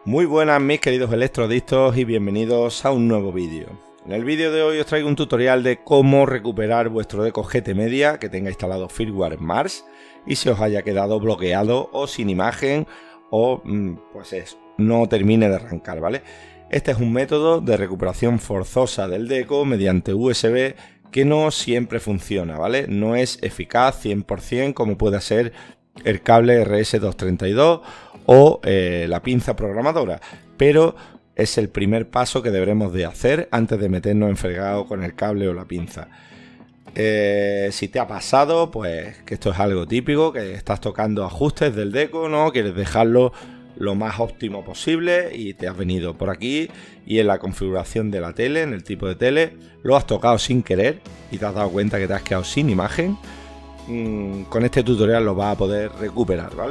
Muy buenas mis queridos electrodictos y bienvenidos a un nuevo vídeo. En el vídeo de hoy os traigo un tutorial de cómo recuperar vuestro Deco GT Media que tenga instalado firmware Mars y se os haya quedado bloqueado o sin imagen o pues eso, no termine de arrancar, ¿vale? Este es un método de recuperación forzosa del Deco mediante USB que no siempre funciona, ¿vale? No es eficaz 100% como puede ser el cable RS232 o la pinza programadora, pero es el primer paso que deberemos de hacer antes de meternos en fregado con el cable o la pinza. Si te ha pasado, pues que esto es algo típico, que estás tocando ajustes del Deco, ¿no? Quieres dejarlo lo más óptimo posible y te has venido por aquí y en la configuración de la tele, en el tipo de tele, lo has tocado sin querer y te has dado cuenta que te has quedado sin imagen. Con este tutorial lo vas a poder recuperar, ¿vale?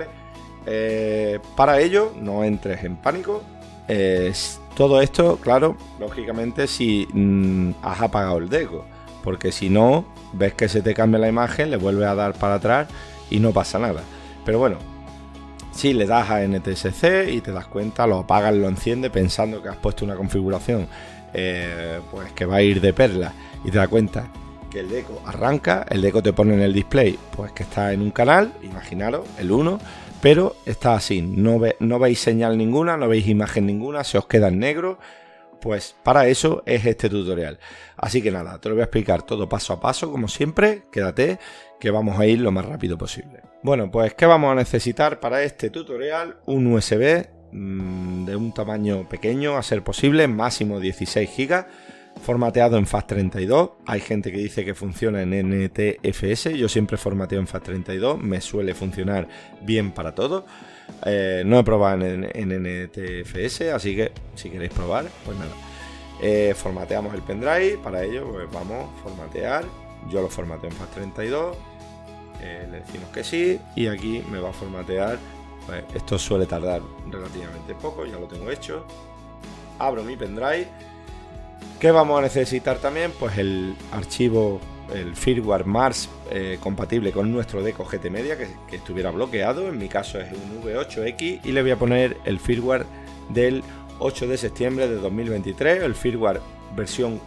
Para ello, no entres en pánico. Todo esto, claro, lógicamente si has apagado el Deco, porque si no, ves que se te cambia la imagen, le vuelves a dar para atrás y no pasa nada. Pero bueno, si le das a NTSC y te das cuenta, lo apagas, lo enciendes pensando que has puesto una configuración pues que va a ir de perla y te das cuenta que el Deco arranca, el Deco te pone en el display pues que está en un canal, imaginaros, el 1, pero está así, no veis señal ninguna, no veis imagen ninguna, se os queda en negro. Pues para eso es este tutorial. Así que nada, te lo voy a explicar todo paso a paso, como siempre. Quédate, que vamos a ir lo más rápido posible. Bueno, pues ¿qué vamos a necesitar para este tutorial? Un USB de un tamaño pequeño, a ser posible, máximo 16 GB, formateado en FAT32. Hay gente que dice que funciona en NTFS, yo siempre formateo en FAT32, me suele funcionar bien para todo. No he probado en NTFS, así que si queréis probar, pues nada. Formateamos el pendrive, para ello pues vamos a formatear. Yo lo formateo en FAT32, le decimos que sí y aquí me va a formatear. Pues esto suele tardar relativamente poco, ya lo tengo hecho. Abro mi pendrive. ¿Qué vamos a necesitar también? Pues el archivo, el firmware Mars compatible con nuestro Deco GT Media que estuviera bloqueado. En mi caso es un V8X y le voy a poner el firmware del 8 de septiembre de 2023, el firmware versión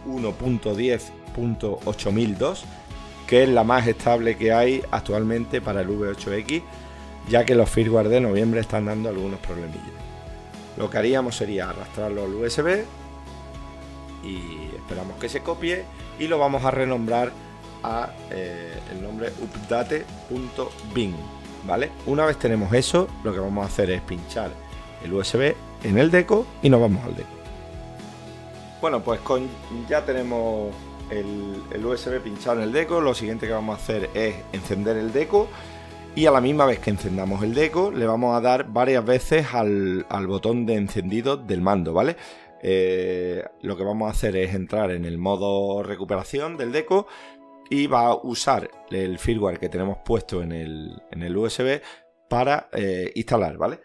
1.10.8002, que es la más estable que hay actualmente para el V8X, ya que los firmware de noviembre están dando algunos problemillas. Lo que haríamos sería arrastrarlo al USB y esperamos que se copie y lo vamos a renombrar a el nombre update.bin, ¿vale? Una vez tenemos eso, lo que vamos a hacer es pinchar el USB en el Deco y nos vamos al Deco. Bueno, pues ya tenemos el USB pinchado en el Deco. Lo siguiente que vamos a hacer es encender el Deco y a la misma vez que encendamos el Deco le vamos a dar varias veces al botón de encendido del mando, ¿vale? Lo que vamos a hacer es entrar en el modo recuperación del Deco y va a usar el firmware que tenemos puesto en el USB para instalar, ¿vale?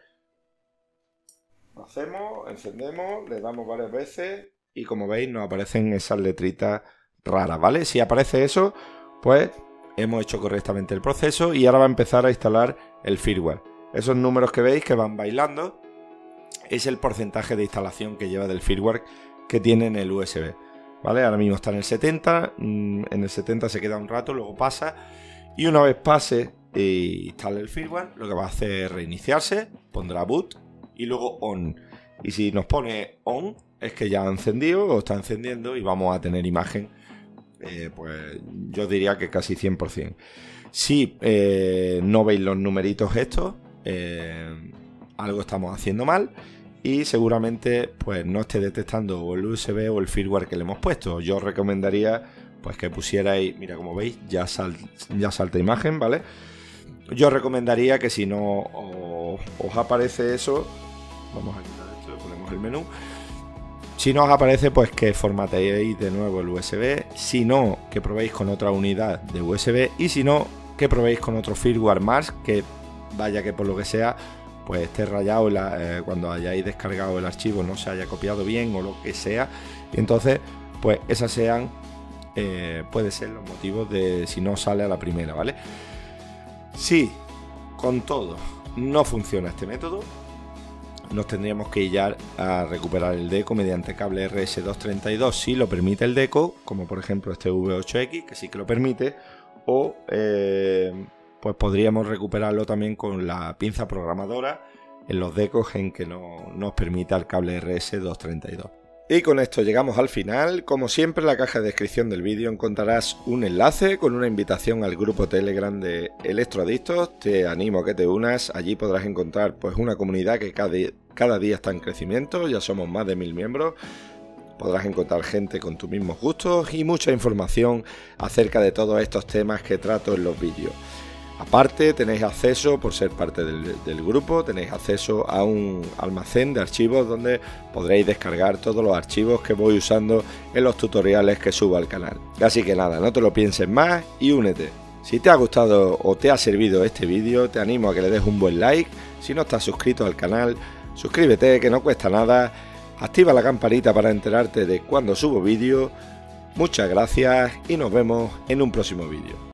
Lo hacemos, encendemos, le damos varias veces y como veis nos aparecen esas letritas raras, ¿vale? Si aparece eso, pues hemos hecho correctamente el proceso y ahora va a empezar a instalar el firmware. Esos números que veis que van bailando es el porcentaje de instalación que lleva del firmware que tiene en el USB, ¿vale? Ahora mismo está en el 70, en el 70 se queda un rato, luego pasa y una vez pase e instale el firmware, lo que va a hacer es reiniciarse, pondrá boot y luego on. Y si nos pone on es que ya ha encendido o está encendiendo y vamos a tener imagen, pues yo diría que casi 100%. Si no veis los numeritos estos, algo estamos haciendo mal y seguramente pues no esté detectando el USB o el firmware que le hemos puesto. Yo os recomendaría pues que pusierais, mira, como veis ya salta imagen, ¿vale? Yo os recomendaría que si no os aparece eso, vamos a quitar esto, le ponemos el menú. Si no os aparece, pues que formateéis de nuevo el USB. Si no, que probéis con otra unidad de USB. Y si no, que probéis con otro firmware más, que vaya que por lo que sea pues esté rayado cuando hayáis descargado el archivo no se haya copiado bien o lo que sea. Y entonces pues esas sean puede ser los motivos de si no sale a la primera, ¿vale? Si con todo no funciona este método, nos tendríamos que ir a recuperar el deco mediante cable RS232 si lo permite el deco, como por ejemplo este V8X, que sí que lo permite, o pues podríamos recuperarlo también con la pinza programadora en los decos en que no nos permita el cable RS232. Y con esto llegamos al final. Como siempre, en la caja de descripción del vídeo encontrarás un enlace con una invitación al grupo Telegram de Electroadictos. Te animo a que te unas. Allí podrás encontrar pues una comunidad que cada día está en crecimiento. Ya somos más de 1000 miembros. Podrás encontrar gente con tus mismos gustos y mucha información acerca de todos estos temas que trato en los vídeos. Aparte, tenéis acceso, por ser parte del grupo, tenéis acceso a un almacén de archivos donde podréis descargar todos los archivos que voy usando en los tutoriales que subo al canal. Así que nada, no te lo pienses más y únete. Si te ha gustado o te ha servido este vídeo, te animo a que le des un buen like. Si no estás suscrito al canal, suscríbete, que no cuesta nada. Activa la campanita para enterarte de cuando subo vídeo. Muchas gracias y nos vemos en un próximo vídeo.